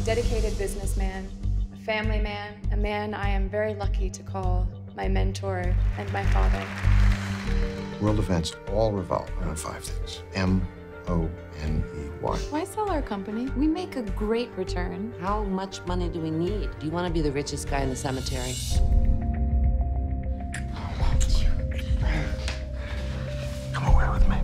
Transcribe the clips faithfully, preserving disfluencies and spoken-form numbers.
dedicated businessman, a family man, a man I am very lucky to call my mentor and my father. World events all revolve around five things. M O N E Y. Why sell our company? We make a great return. How much money do we need? Do you want to be the richest guy in the cemetery? Come away with me.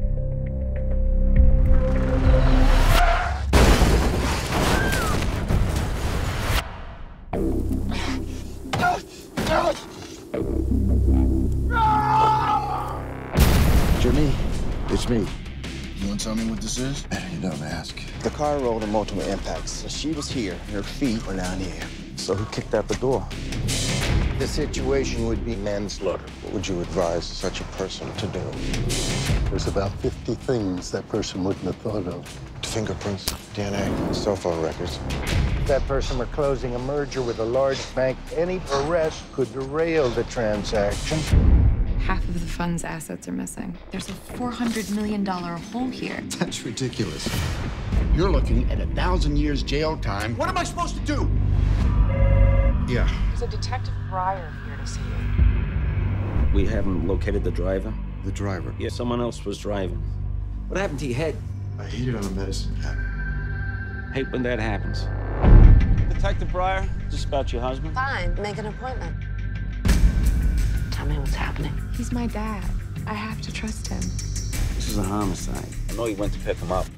Jimmy, it's me. You want to tell me what this is? Better you don't ask. The car rolled in multiple impacts. She was here, and her feet were down here. So who kicked out the door? The situation would be manslaughter. What would you advise such a person to do? There's about fifty things that person wouldn't have thought of. Fingerprints, D N A, cell phone records. If that person were closing a merger with a large bank, any arrest could derail the transaction. Half of the fund's assets are missing. There's a four hundred million dollar hole here. That's ridiculous. You're looking at a thousand years jail time. What am I supposed to do? Yeah. There's a Detective Breyer here to see you. We haven't located the driver. The driver. Yeah, someone else was driving. What happened to your head? I hit it on a medicine cabinet. Hate when that happens. Detective Breyer, just about your husband? Fine, make an appointment. Tell me what's happening. He's my dad. I have to trust him. This is a homicide. I know you went to pick him up.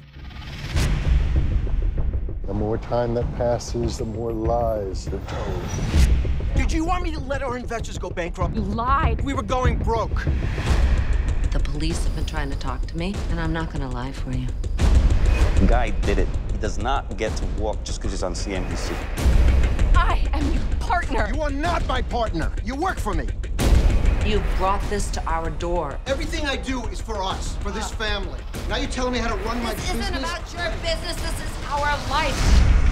The more time that passes, the more lies are told. Did you want me to let our investors go bankrupt? You lied. We were going broke. The police have been trying to talk to me, and I'm not gonna lie for you. The guy did it. He does not get to walk just because he's on C N B C. I am your partner. You are not my partner. You work for me. You brought this to our door. Everything I do is for us, for this family. Now you're telling me how to run my This business? isn't about your business. This is our life.